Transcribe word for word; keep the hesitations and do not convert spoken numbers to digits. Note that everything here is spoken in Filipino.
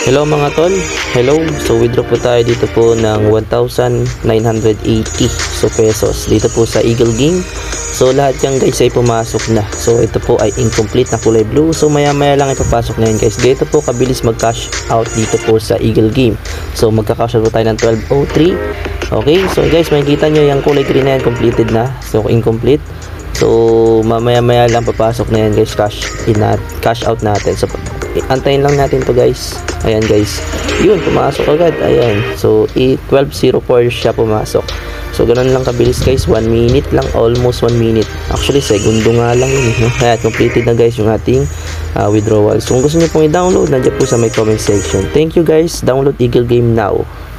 Hello mga tol, hello. So withdraw po tayo dito po ng one thousand nine hundred eighty so pesos dito po sa Eagle Game. So lahat yan guys ay pumasok na. So ito po ay incomplete na kulay blue. So maya maya lang ipapasok na yan guys. Dito po kabilis mag cash out dito po sa Eagle Game. So magka-cash out po tayo ng twelve oh three. Okay, so guys makikita nyo yung kulay green na yan completed na. So incomplete. So mamaya maya lang papasok na yan guys, cash in at cash out natin. So antayin lang natin to guys. Ayan guys, yun pumasok agad. Ayan, so twelve oh four siya pumasok. So ganun lang kabilis guys, one minute lang, almost one minute. Actually segundo nga lang yun, no? Kaya completed na guys yung ating uh, withdrawal. So kung gusto niyo pong i-download, nandiyan po sa may comment section. Thank you guys, download Eagle Game now.